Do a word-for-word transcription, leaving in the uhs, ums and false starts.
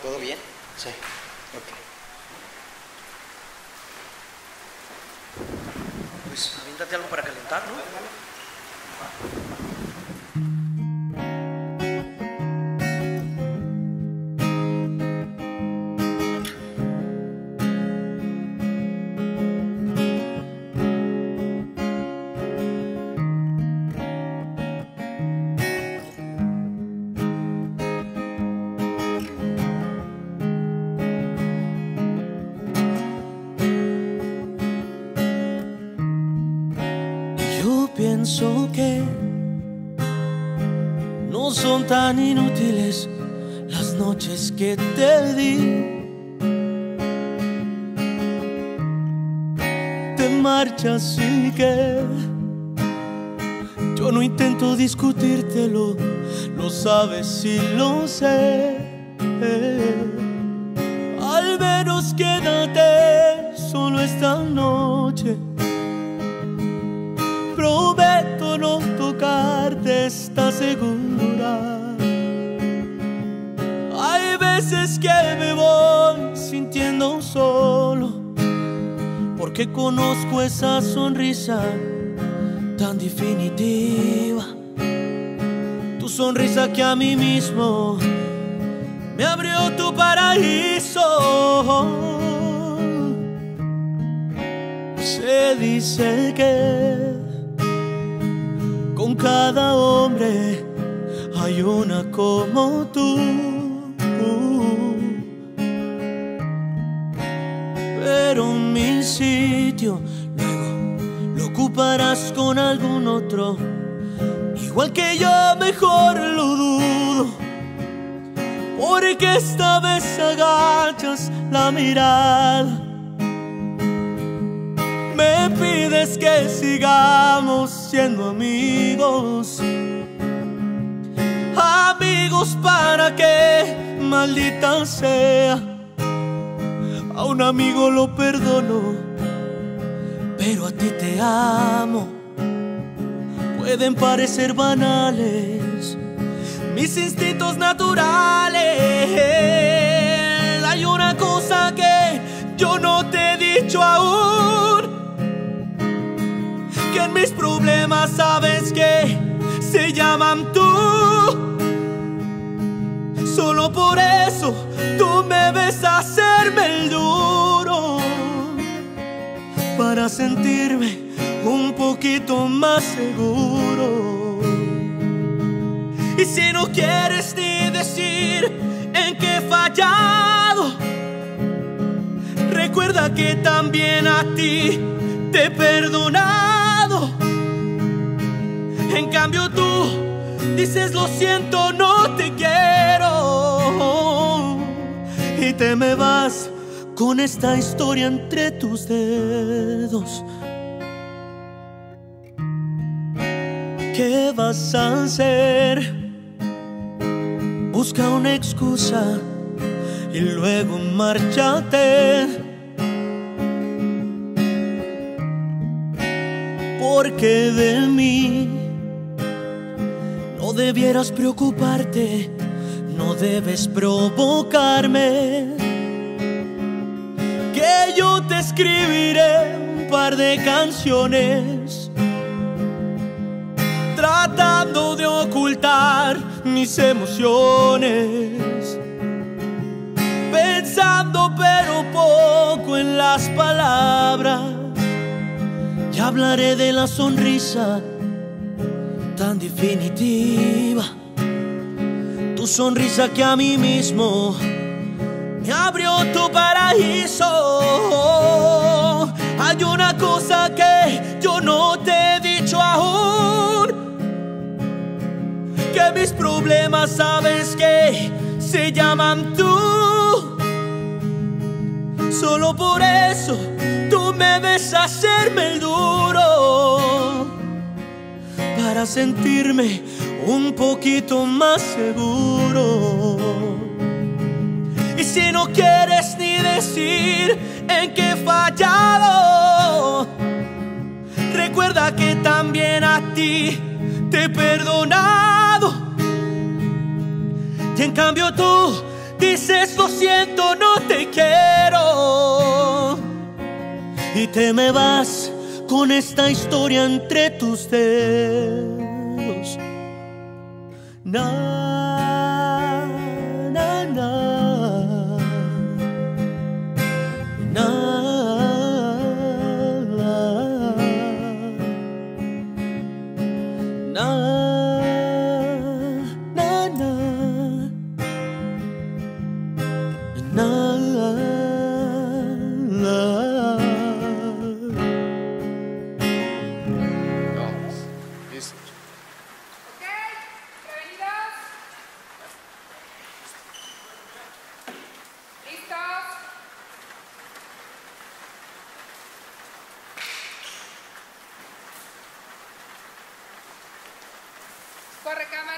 ¿Todo bien? Sí. Ok. Pues aviéntate algo para calentar, ¿no? Pienso que no son tan inútiles las noches que te di. Te marchas y que yo no intento discutírtelo, lo sabes y lo sé. Al menos quédate solo esta noche. Prometo no tocarte, ¿estás segura? Hay veces que me voy sintiendo solo, porque conozco esa sonrisa tan definitiva. Tu sonrisa que a mí mismo me abrió tu paraíso. Se dice que con cada hombre hay una como tú, pero mi sitio luego lo ocuparás con algún otro. Igual que yo, mejor lo dudo, porque esta vez agachas la mirada. Me pides que sigamos siendo amigos. Amigos para que, maldita sea, a un amigo lo perdono, pero a ti te amo. Pueden parecer banales mis instintos naturales. Hay una cosa que yo no te he dicho aún, que en mis problemas sabes que se llaman tú. Solo por eso tú me ves hacerme el duro, para sentirme un poquito más seguro. Y si no quieres ni decir en qué he fallado, recuerda que también a ti te he perdonado. En cambio tú dices lo siento, no te quiero, y te me vas con esta historia entre tus dedos. ¿Qué vas a hacer? Busca una excusa y luego márchate, porque de mí no debieras preocuparte, no debes provocarme, que yo te escribiré un par de canciones tratando de ocultar mis emociones, pensando pero poco en las palabras. Y hablaré de la sonrisa tan definitiva, tu sonrisa que a mí mismo me abrió tu paraíso. Hay una cosa que yo no te he dicho aún, que mis problemas sabes que se llaman tú. Solo por eso tú me ves hacerme el duro, para sentirme un poquito más seguro. Y si no quieres ni decir en qué he fallado, recuerda que también a ti te he perdonado. Y en cambio tú dices dices lo siento, no te quiero, y te me vas con esta historia entre tus dedos. Na, na, na, na, na, na, na, na. Vamos, listo. Ok, prevenidos. ¿Listos? Corre cámara.